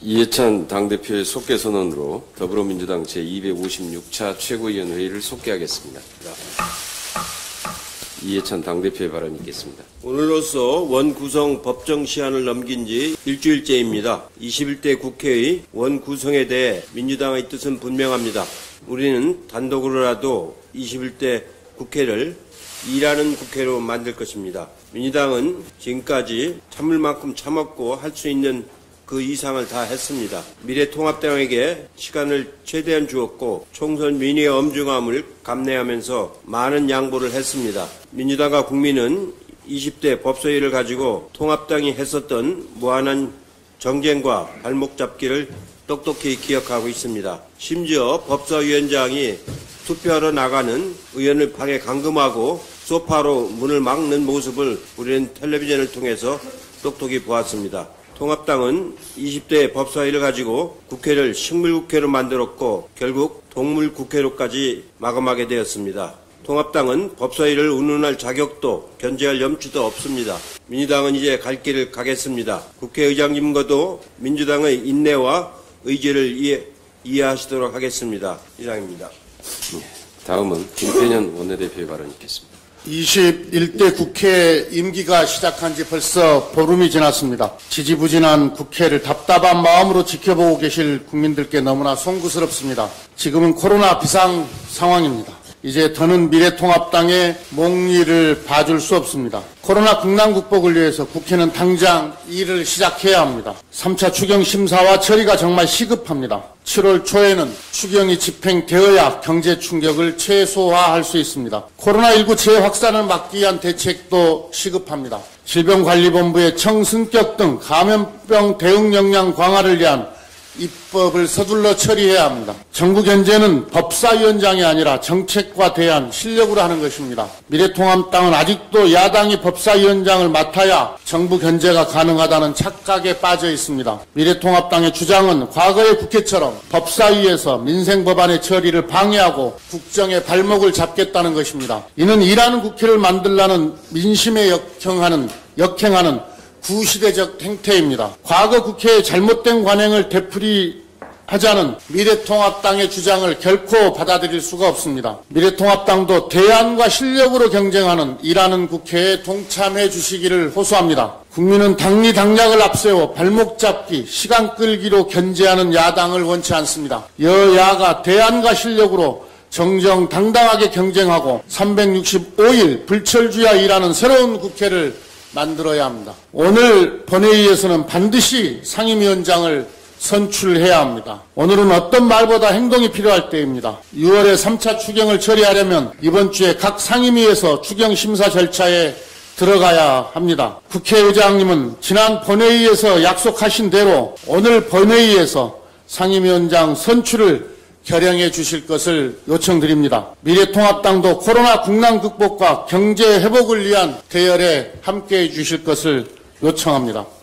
이해찬 당대표의 속개 선언으로 더불어민주당 제256차 최고위원회의를 속개하겠습니다. 이해찬 당대표의 발언이 있겠습니다. 오늘로써 원구성 법정 시한을 넘긴 지 일주일째입니다. 21대 국회의 원구성에 대해 민주당의 뜻은 분명합니다. 우리는 단독으로라도 21대 국회를 일하는 국회로 만들 것입니다. 민주당은 지금까지 참을 만큼 참았고 할 수 있는 그 이상을 다 했습니다. 미래통합당에게 시간을 최대한 주었고 총선 민의의 엄중함을 감내하면서 많은 양보를 했습니다. 민주당과 국민은 20대 법사위를 가지고 통합당이 했었던 무한한 정쟁과 발목 잡기를 똑똑히 기억하고 있습니다. 심지어 법사위원장이 투표하러 나가는 의원을 방에 감금하고 소파로 문을 막는 모습을 우리는 텔레비전을 통해서 똑똑히 보았습니다. 통합당은 20대 법사위를 가지고 국회를 식물국회로 만들었고 결국 동물국회로까지 마감하게 되었습니다. 통합당은 법사위를 운운할 자격도 견제할 염치도 없습니다. 민주당은 이제 갈 길을 가겠습니다. 국회의장님과도 민주당의 인내와 의지를 이해하시도록 하겠습니다. 이상입니다. 다음은 김태년 원내대표의 발언이 있겠습니다. 21대 국회 임기가 시작한 지 벌써 보름이 지났습니다. 지지부진한 국회를 답답한 마음으로 지켜보고 계실 국민들께 너무나 송구스럽습니다. 지금은 코로나 비상 상황입니다. 이제 더는 미래통합당의 몽리를 봐줄 수 없습니다. 코로나 국난 극복을 위해서 국회는 당장 일을 시작해야 합니다. 3차 추경 심사와 처리가 정말 시급합니다. 7월 초에는 추경이 집행되어야 경제 충격을 최소화할 수 있습니다. 코로나19 재확산을 막기 위한 대책도 시급합니다. 질병관리본부의 청승격 등 감염병 대응 역량 강화를 위한 입법을 서둘러 처리해야 합니다. 정부 견제는 법사위원장이 아니라 정책과 대안, 실력으로 하는 것입니다. 미래통합당은 아직도 야당이 법사위원장을 맡아야 정부 견제가 가능하다는 착각에 빠져 있습니다. 미래통합당의 주장은 과거의 국회처럼 법사위에서 민생법안의 처리를 방해하고 국정의 발목을 잡겠다는 것입니다. 이는 일하는 국회를 만들라는 민심에 역행하는 구시대적 행태입니다. 과거 국회의 잘못된 관행을 되풀이하자는 미래통합당의 주장을 결코 받아들일 수가 없습니다. 미래통합당도 대안과 실력으로 경쟁하는 일하는 국회에 동참해 주시기를 호소합니다. 국민은 당리당략을 앞세워 발목 잡기, 시간 끌기로 견제하는 야당을 원치 않습니다. 여야가 대안과 실력으로 정정당당하게 경쟁하고 365일 불철주야 일하는 새로운 국회를 만들어야 합니다. 오늘 본회의에서는 반드시 상임위원장을 선출해야 합니다. 오늘은 어떤 말보다 행동이 필요할 때입니다. 6월에 3차 추경을 처리하려면 이번 주에 각 상임위에서 추경 심사 절차에 들어가야 합니다. 국회의장님은 지난 본회의에서 약속하신 대로 오늘 본회의에서 상임위원장 선출을 결정해 주실 것을 요청드립니다. 미래통합당도 코로나 국난 극복과 경제 회복을 위한 대열에 함께해 주실 것을 요청합니다.